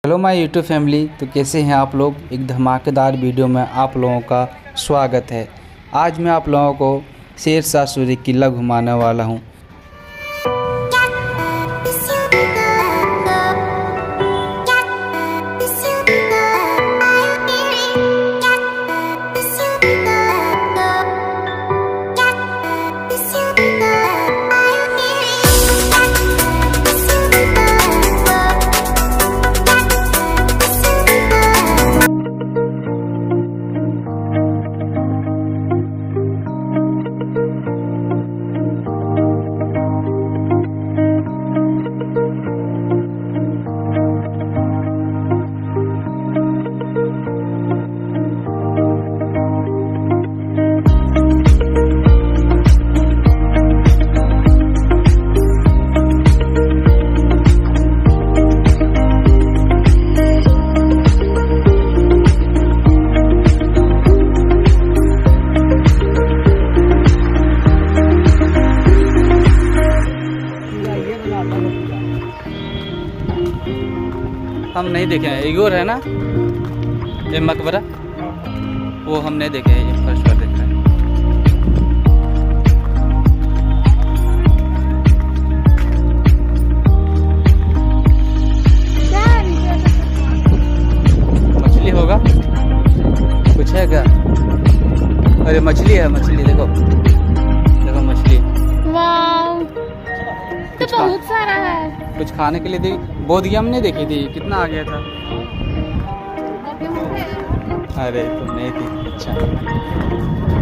Hello my YouTube family, तो कैसे हैं आप लोग। एक धमाकेदार वीडियो में आप लोगों का स्वागत है। आज मैं आप लोगों को शेरशाह सूरी किला घुमाने वाला हूं। हम नहीं देखे हैं, इगोर है ना ये मकबरा, वो हम नहीं देखे हैं, ये फर्स्ट बार देख रहे हैं। मछली होगा, कुछ है क्या? अरे मछली है, मछली देखो देखो मछली। वाव, तो बहुत सारा है। कुछ खाने के लिए दी, बोधिया हमने देखी थी, कितना आ गया था। अरे तुम नहीं थी, अच्छा।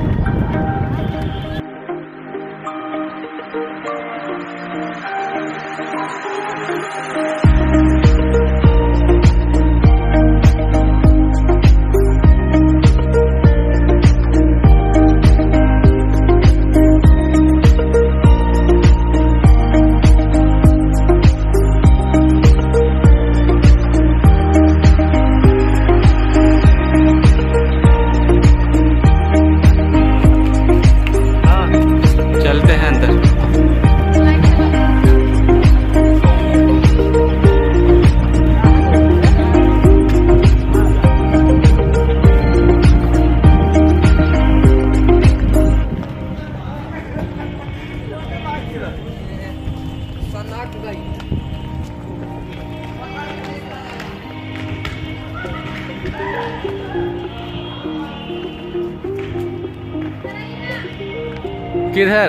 किधर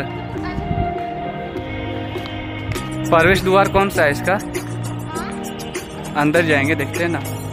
प्रवेश द्वार कौन सा है इसका? अंदर जाएंगे, देखते हैं ना।